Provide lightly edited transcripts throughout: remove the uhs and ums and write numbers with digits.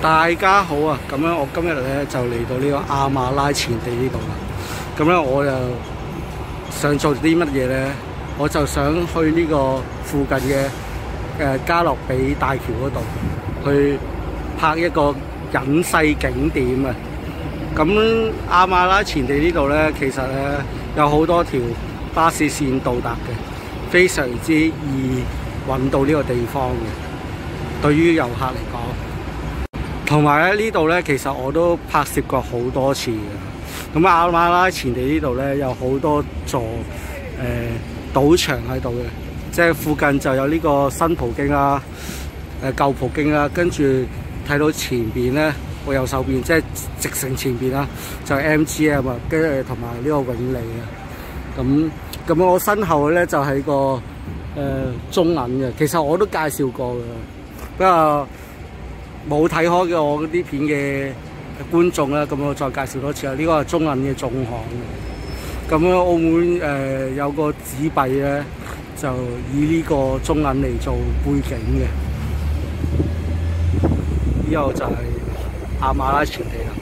大家好啊！咁樣我今日咧就嚟到呢個亞馬喇前地呢度啦。咁咧我就想做啲乜嘢咧？我就想去呢個附近嘅嘉樂庇大橋嗰度去拍一個隱世景點啊！咁亞馬喇前地呢度咧，其實咧有好多條巴士線到達嘅，非常之易揾到呢個地方嘅。對於遊客嚟講。同埋咧呢度咧，其實我都拍攝過好多次嘅。咁亞馬喇前地呢度咧有好多座賭場喺度嘅，即係附近就有呢個新葡京啦、舊葡京啦，跟住睇到前邊咧，我右手邊即係直城前邊啦，就係 MGM 啊，跟住同埋呢個永利啊。咁我身後咧就係個中銀嘅，其實我都介紹過嘅，不過冇睇開嘅我啲片嘅觀眾啦，咁我再介紹多次啦。呢個係中銀嘅總行嘅。咁樣澳門有個紙幣咧，就以呢個中銀嚟做背景嘅。呢個就係亞馬喇前地啦。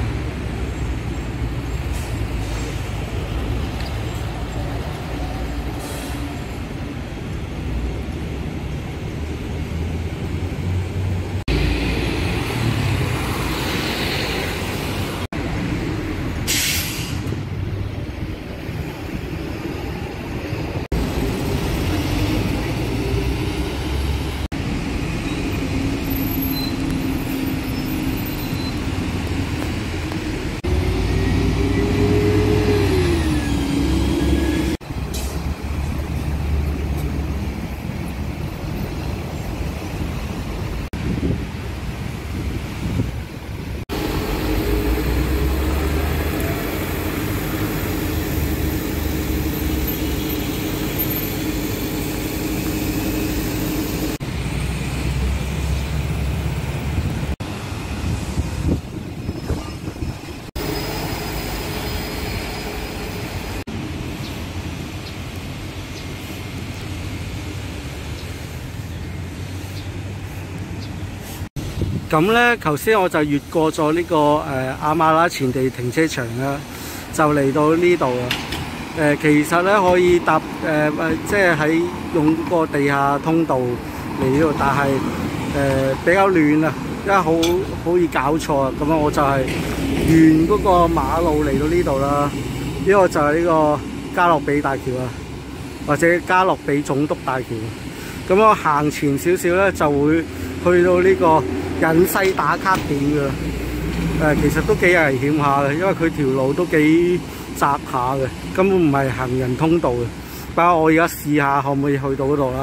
咁咧，頭先我就越過咗呢個亞馬喇前地停車場啦，就嚟到呢度啦。其實咧可以搭即係喺用個地下通道嚟呢度，但係比較亂啊，因為好易搞錯啊。咁樣我就係沿嗰個馬路嚟到呢度啦。呢個就係呢個嘉樂庇大橋啊，或者嘉樂庇總督大橋。咁我行前少少咧，就會去到呢個隱世打卡點嘅。其實都幾危險下嘅，因為佢條路都幾窄下嘅，根本唔係行人通道嘅。不過我而家試下可唔可以去到嗰度啦。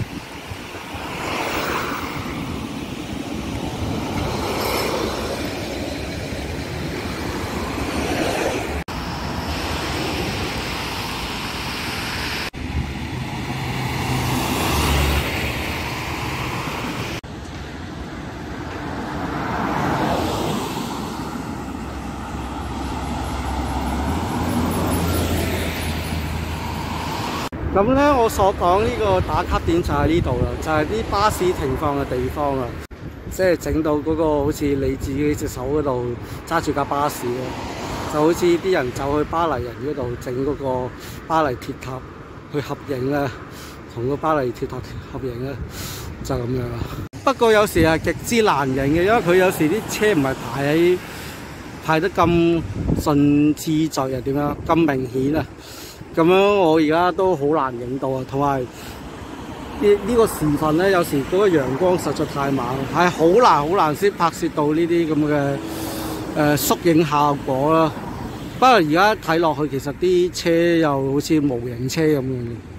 咁咧，我所講呢個打卡點就喺呢度啦，就係啲巴士停放嘅地方啊，即係整到嗰個好似你自己隻手嗰度揸住架巴士咯，就好似啲人走去巴黎人嗰度整嗰個巴黎鐵塔去合影啦，同個巴黎鐵塔合影啦，就咁樣啦。不過有時係極之難影嘅，因為佢有時啲車唔係排得咁順次序啊，點樣咁明顯啊？咁樣我而家都好難影到啊，同埋呢個時分咧，有時嗰個陽光實在太猛，係好難先拍攝到呢啲咁嘅縮影效果啦。不過而家睇落去，其實啲車又好似模型車咁樣。